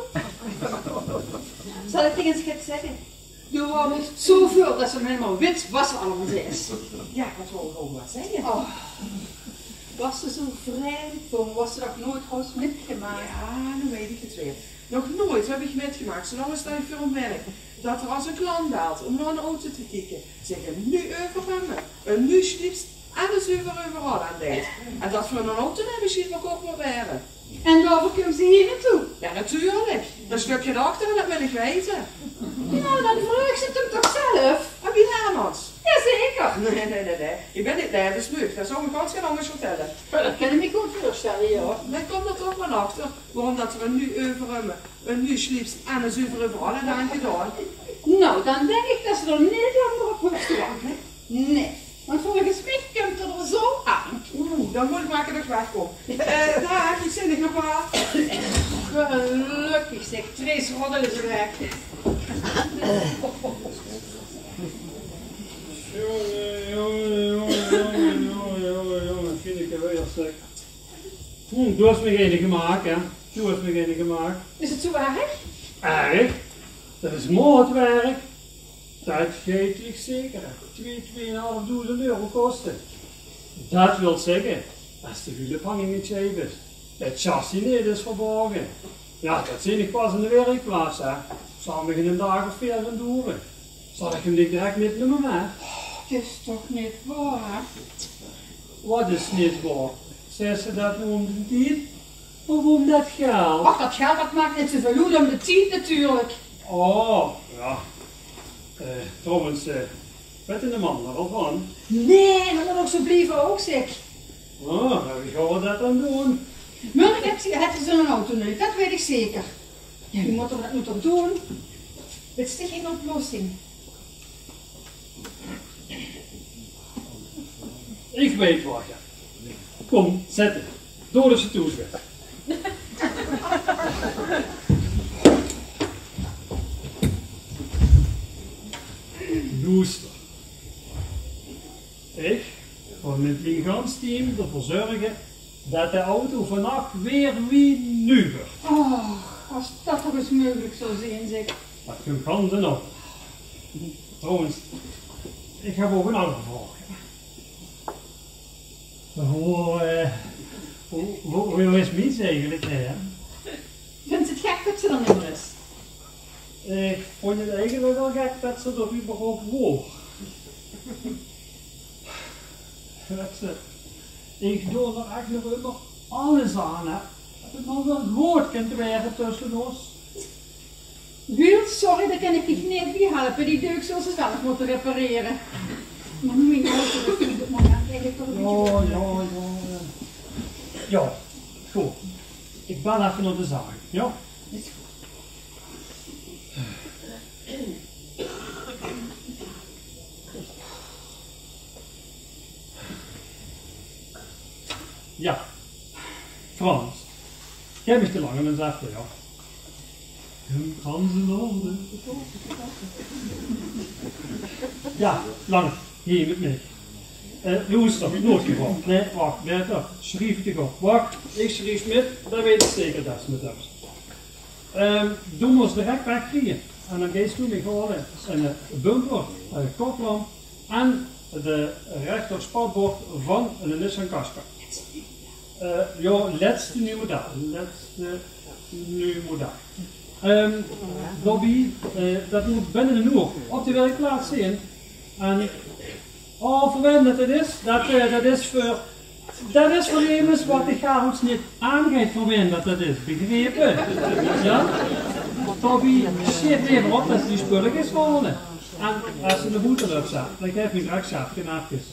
Zal ik tegen een schip zeggen? Je wordt zoveel dat ze helemaal wit was allemaal is. Ja, wat wil ik ook wat zeggen? Oh. Was ze zo vreemd, toen was ze nog nooit huis metgemaakt. Ja, nu weet ik het weer. Nog nooit heb ik metgemaakt, zolang sta ik voor een werk. Dat er als een klant belt om naar een auto te kijken. Zeggen, nu overvangen, een nu sliepst en een zuiver overal aan deed. En dat we een auto hebben, misschien ook ook wel werden. En daarvoor komen ze hier naartoe? Ja, natuurlijk. Dat stukje erachter, dat wil ik weten. Ja, dan vraag ze het hem toch zelf? Heb je Hermans? Jazeker. Nee, nee, nee, nee. Ik ben niet nergens smug. Dat zou ik ganz geen anders vertellen. Dat kan ik me goed voorstellen, ja. Men komt er toch wel achter waarom dat we nu over een nu sliepst en een zuiver overal en dan gedaan. Nou, dan denk ik dat ze er niet langer op hoeft te wachten. Nee. Want volgens mij komt het er zo aan. Oeh, dan moet ik maken dat ik wegkom. Eh, uh, daar, ik zin ik nog wel. Gelukkig zeg, Trace roddelen ze weg. Jongen, jongen, jongen, jongen, jongen, jongen, vind ik er weer zeg. Hm, du hast mich eine gemaakt, hè? Toen heeft beginnen gemaakt. Is het zo erg? Erg? Dat is moordwerk. Dat geeft ik zeker twee, tweeënhalfduizend euro kosten. Dat wil zeggen, als de wielephanging niet scheef is, het chassis niet is verborgen. Ja, dat zie ik pas in de werkplaats, hè. Zal me in een dag of vier gaan doen. Zal ik hem niet direct niet noemen, hè? Het is toch niet waar? Wat is niet waar? Zei ze dat om de tijd? Of om dat geld? Ach, dat geld dat maakt niet zoveel uit om de tijd natuurlijk. Oh, ja. Uh, trouwens, uh, weet de man er al van? Nee, dat moet ook zo blijven ook zeg. Oh, nou, wie gaan we dat dan doen? Morgen heeft ze, heeft ze zo'n auto nu, dat weet ik zeker. Ja, wie moet er dat nu toch doen? Het is geen oplossing. Ik weet wat, ja. Kom, zet het. Door de ze toes weg. Loester. Ik ga met mijn gans team ervoor zorgen dat de auto vannacht weer wie nu wordt. Oh, als dat toch eens mogelijk zou zijn, zeg. Dat kunt handen op. Trouwens, ik heb ook een andere vraag. Hoe, uh, hoe, hoe, hoe is Mies eigenlijk, hè? Vindt ze het gek dat ze er niet meer is? Ik vond het eigenlijk wel gek dat ze er überhaupt woog. Ik doe er eigenlijk nog alles aan, hè. Dat het nog wel goed kunt werken tussen ons. Wiel, sorry, daar kan ik je niet bij helpen. Die deuk zullen ze zelf moeten repareren. Maar nu in de auto, dat vind ik het moment eigenlijk toch een beetje... Ja, ja, ja. Ja, goed. Ik bel even naar de zaak, ja? Is goed. Ja. Frans. Jij bent te lang en dan zegt hij, ja. Een ganzenorde. Ja, lang. Hier met mij. Uh, Loester, nooit geval. Nee, wacht, beter. Schrijf het op. Wacht, ik schrijf met, dan weet ik zeker dat ze met hebben. Um, doen we ons direct wegkrijgen. En dan geeft toen ik horen een bumper, een koplamp en de rechter spatbord van een Nissan Qashqai. Uh, ja, laatste nieuw model. Laatste nieuw model. Um, Bobby, uh, dat moet binnen een uur op de werkplaats zijn. En oh, verwend dat het is, dat, uh, dat is voor, dat is voor iemand wat ik ga ons niet aangeeft verwend dat dat is, begrepen? Ja? Bobby, zit even op dat die spullen is gewonnen. En als ze de boete op staat, dan geef ik direct zelf geen afjes.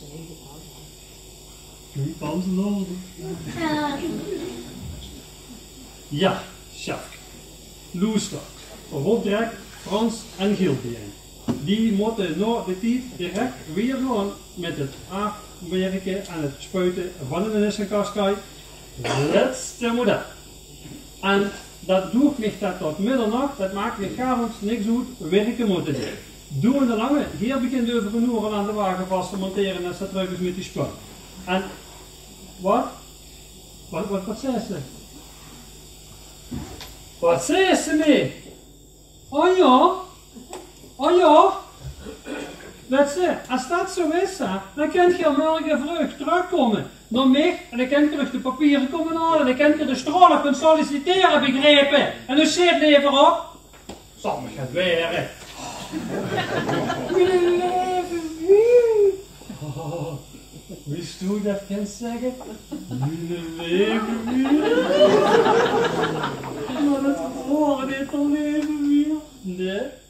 Ja, Sjaak. Loester. Rob direct Frans en Gilbert. Die moeten na de tijd direct weer gewoon met het afwerken en het spuiten van de Nissan Qashqai. Laatste model. En dat doet niet dat tot middernacht, dat maakt niet garant niks uit, werken moeten doen. Doen de lange, hier begint over een uur aan de wagen vast te monteren en staat terug met die spul. En wat? Wat, wat, wat zei ze? Wat zei ze mee? Oh ja? Oh ja? Weet ze, als dat zo is, hè, dan kunt je morgen vroeg terugkomen naar mij en dan kunt je terug de papieren komen halen, dan kunt je de stralen kunnen solliciteren, begrepen? En dan zit even op. Zal me gaan weren. Oh, wist u dat kan zeggen? Mijn leven weer. Maar dat horen dit al even weer. Nee.